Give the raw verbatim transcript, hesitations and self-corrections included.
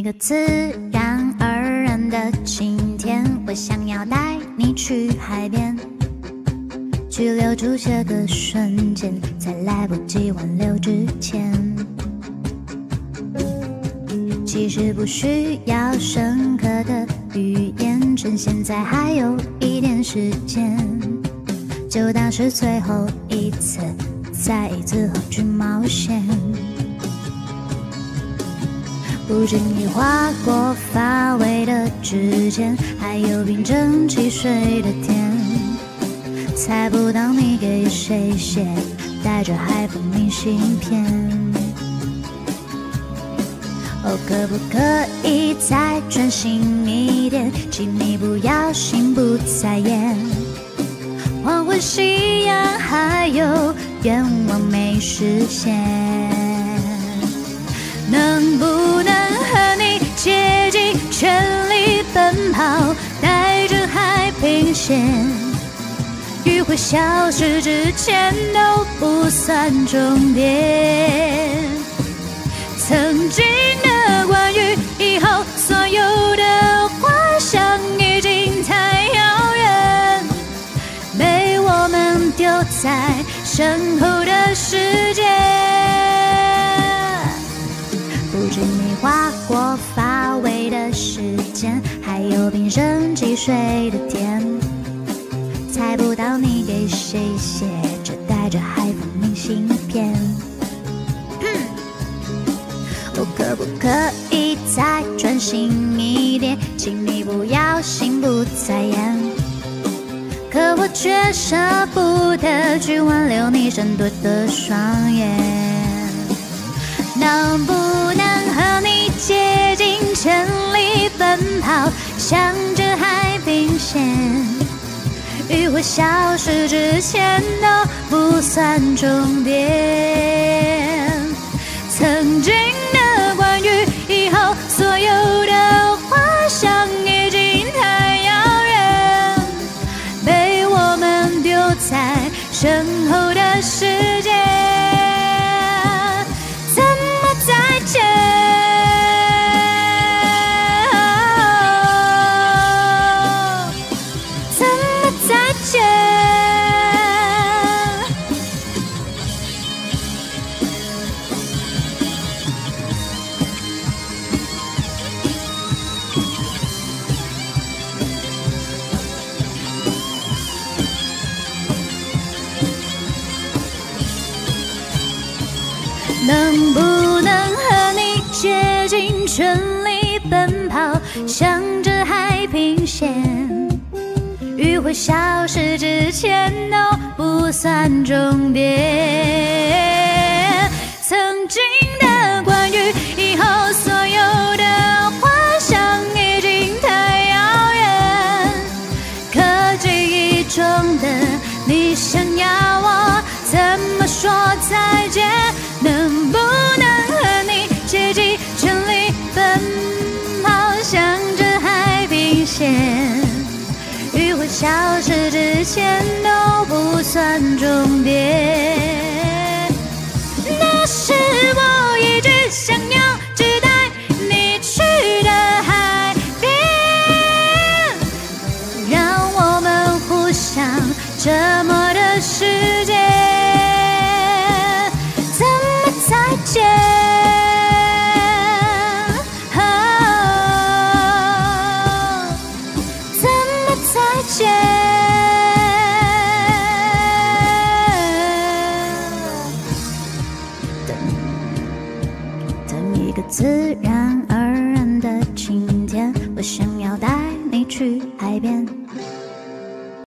个自然而然的晴天，我想要带你去海边，去留住这个瞬间，在来不及挽留之前。其实不需要深刻的语言，趁现在还有一点时间，就当是最后一次，再一次和去冒险。不经意划过发尾的指尖，还有冰镇汽水的甜，猜不到你给谁写，带着海风明信片。哦，可不可以再专心一点，请你不要心不在焉。黄昏夕阳还有愿望没实现，能不能和你竭尽全力奔跑，带着海平线，余晖消失之前都不算终点。曾经的关于以后所有的幻想已经太遥远，被我们丢在身后的世界。不经意划过发尾的时间，还有冰镇汽水的甜，猜不到你给谁写着带着海风明信片。我可不可以再专心一点，请你不要心不在焉。可我却舍不得去挽留你闪躲的双眼，能不能和你竭尽全力奔跑，向着海平线，余晖消失之前都不算终点。曾经的关于以后所有的幻想已经太遥远，被我们丢在身后的世界。怎么再见？怎么再见？能不能和你竭尽全力奔跑，向着海平线，余晖消失之前都不算终点。曾经的关于以后所有的幻想已经太遥远，可记忆中的你想要我怎么说再见？能不能和你竭尽全力奔跑，向着海平线，余晖消失之前都不算终点。那是我一直想要只带你去的海边，让我们互相折磨的世界。再见，哦，怎么再见？等，等一个自然而然的晴天，我想要带你去海边。